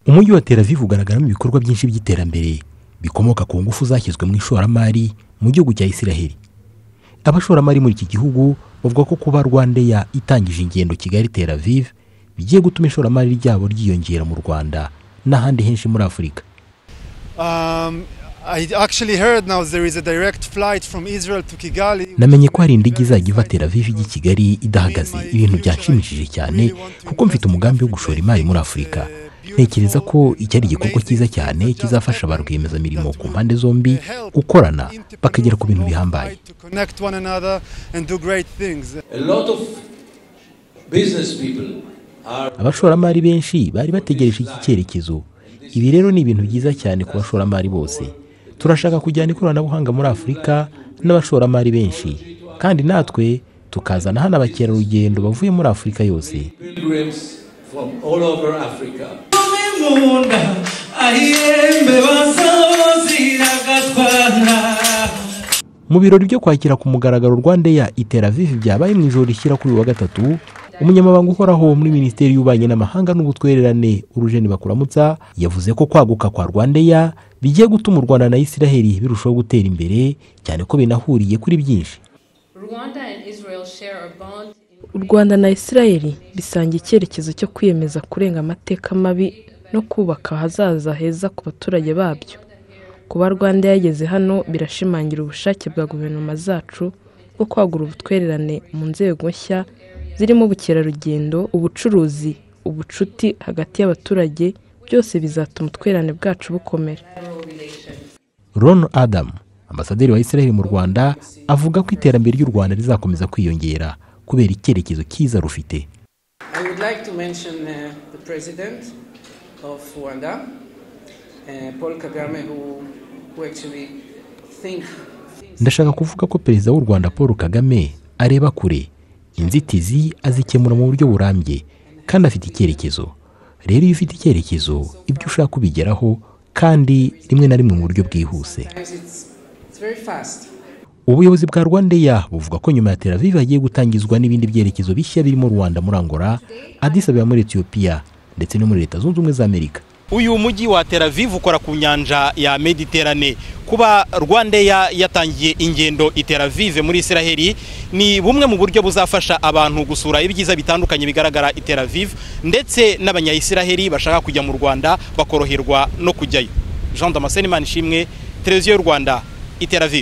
Umujyi wa Tel Aviv ugaragaramo ibikorwa byinshi by'iterambere bikomoka ku ngufu zashyizwe mu ishoramari mu gihugu cya Isiraheli. Abashoramari muri iki gihugu bavuga ko kuba Rwandair itangije ingendo Kigali Tel Aviv bigiye gutuma ishoramari ryabo ryiyongera mu Rwanda n'ahandi henshi muri Afurika. I actually heard now there is a direct flight from Israel to Kigali. Namenye ko hari indege izajya iva Tel Aviv ijya Kigali idahagaze. Ibintu byanshimishije cyane kuko mfite umugambi wo gushora imari muri Afurika. Ntekereza ko iki ari igikorwa cyiza cyane kizafasha ba rwiyemezamirimo ku mpande zombi gukorana bakagera ku bintu bihambaye. Abashoramari benshi bari bategereje iki cyerekezo. Ibi rero ni ibintu byiza cyane ku bashoramari bose. Turashaka kujyana ikoranabuhanga muri Afurika n'abashoramari benshi, kandi natwe tukazana hano abakerarugendo bavuye muri Afurika yose. Mu birori byo kwakira ku mugaragaro Rwandair i Tel Aviv byabaye mu ijoro rishyira kuri wa gatatu, umunyamabanga uhoraho muri Minisiteri y'Ububanyi n'Amahanga n'Ubutwererane Urujeni Bakuramutsa yavuze ko kwaguka kwa Rwandair bigiye gutuma u Rwanda na Isiraheli birushaho gutera imbere, cyane ko binahuriye kuri byinshi. U Rwanda na Isiraheli bisangiye icyerekezo cyo kwiyemeza kurenga amateka mabi no kubaka ahazaza heza ku baturage babyo. Kuba Rwanda yageze hano birashimangira ubushake bwa guverinoma zacu bwo kwagura ubutwererane mu nzego nshya zirimo ubukerarugendo, ubucuruzi, ubucuti hagati y'abaturage, byose bizatuma ubutwererane bwacu bukomera. Ron Adam, ambasaderi wa Isiraheli mu Rwanda, avuga ko iterambere ry'u Rwanda rizakomeza kwiyongera kubera icyerekezo cyiza rufite. I would like to mention the president of Rwanda, Paul Kagame, who actually think. Ndashaka kuvuga ko perezida w'u Rwanda Paul Kagame areba kure, inzitizi azikemura mu buryo burambye, kandi afite icyerekezo. Rero iyo ufite icyerekezo, ibyo ushaka kubigeraho kandi rimwe na rimwe mu buryo bwihuse. Ubuyobozi bwa Rwandair buvuga ko nyuma ya Tel Aviv hagiye gutangizwa n'ibindi byerekezo bishya birimo Rwanda muri Angola, Addis Ababa muri Ethiopia ndetse no muri Leta Zunze Ubumwe za Amerika. Uyu mujyi wa Tel Aviv ukora ku nyanja ya Mediterane. Kuba Rwandair yatangiye ingendo i Tel Aviv muri Isiraheli ni bumwe mu buryo buzafasha abantu gusura ibyiza bitandukanye bigaragara i Tel Aviv, ndetse n'abanya-Isiraheli bashaka kujya mu Rwanda bakoroherwa no kujyayo. Jean Damascene Manishimwe, Televiziyo y'u Rwanda, i Tel Aviv.